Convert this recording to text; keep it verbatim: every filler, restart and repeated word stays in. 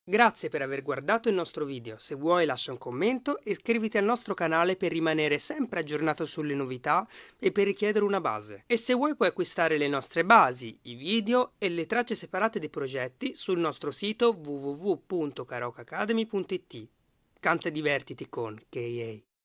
Grazie per aver guardato il nostro video, se vuoi lascia un commento e iscriviti al nostro canale per rimanere sempre aggiornato sulle novità e per richiedere una base. E se vuoi puoi acquistare le nostre basi, i video e le tracce separate dei progetti sul nostro sito w w w punto karaoke academy punto it. Canta e divertiti con K A.